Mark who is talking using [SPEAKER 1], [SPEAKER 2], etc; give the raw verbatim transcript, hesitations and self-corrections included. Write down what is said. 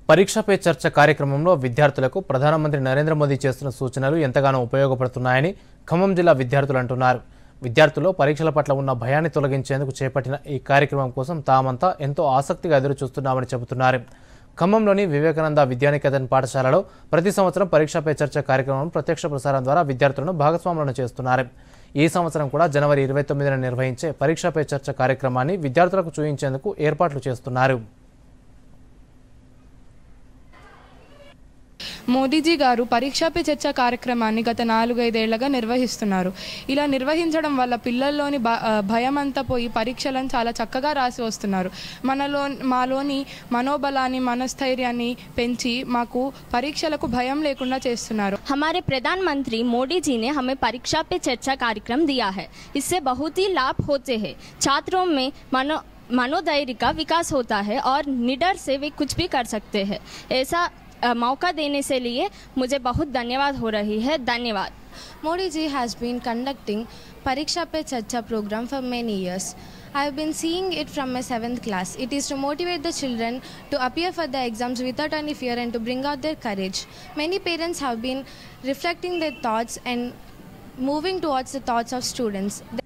[SPEAKER 1] పరీక్ష పే చర్చ కార్యక్రమంలో విద్యార్థులకు ప్రధానమంత్రి నరేంద్ర మోదీ చేస్తున్న సూచనలు ఎంతగానో ఉపయోగపడుతున్నాయని ఖమ్మం జిల్లా విద్యార్థులు అంటున్నారు. విద్యార్థులు పరీక్షల పట్ల ఉన్న భయాన్ని తొలగించేందుకు చేపట్టిన ఈ కార్యక్రమం కోసం తామంతా ఎంతో ఆసక్తిగా ఎదురు చూస్తున్నామని చెబుతున్నారు. ఖమ్మంలోని వివేకానంద విద్యానికేతన్ పాఠశాలలో ప్రతి సంవత్సరం పరీక్ష పే చర్చ కార్యక్రమం ప్రత్యక్ష ప్రసారం ద్వారా విద్యార్థులను భాగస్వాములను చేస్తున్నారు. ఈ సంవత్సరం కూడా జనవరి ఇరవై తొమ్మిదిన నిర్వహించే పరీక్ష పే చర్చ కార్యక్రమాన్ని విద్యార్థులకు చూయించేందుకు ఏర్పాట్లు చేస్తున్నారు.
[SPEAKER 2] మోదీజీ గారు పరీక్షా పే చర్చ కార్యక్రమాన్ని గత నాలుగైదేళ్లుగా నిర్వహిస్తున్నారు. ఇలా నిర్వహించడం వల్ల పిల్లల్లోని భయం అంతా పోయి పరీక్షలను చాలా చక్కగా రాసి వస్తున్నారు. మనలో మాలోని మనోబలాన్ని మనస్థైర్యాన్ని పెంచి మాకు పరీక్షలకు భయం లేకుండా చేస్తున్నారు.
[SPEAKER 3] हमारे प्रधानमंत्री मोदी जी ने हमें परीक्षा पे चर्चा कार्यक्रम दिया है. इससे बहुत ही लाभ होते हैं. छात्रों में मनो मनोधैर्य का विकास होता है और निडर से वे कुछ भी कर सकते हैं. ऐसा मौका देने से लिए मुझे बहुत धन्यवाद हो रही है. धन्यवाद.
[SPEAKER 4] Modi ji has been conducting Pariksha Pe Charcha program for many years. I have been seeing it from my seventh class. It is to motivate the children to appear for the exams without any fear and to bring out their courage. Many parents have been reflecting their thoughts and moving towards the thoughts of students.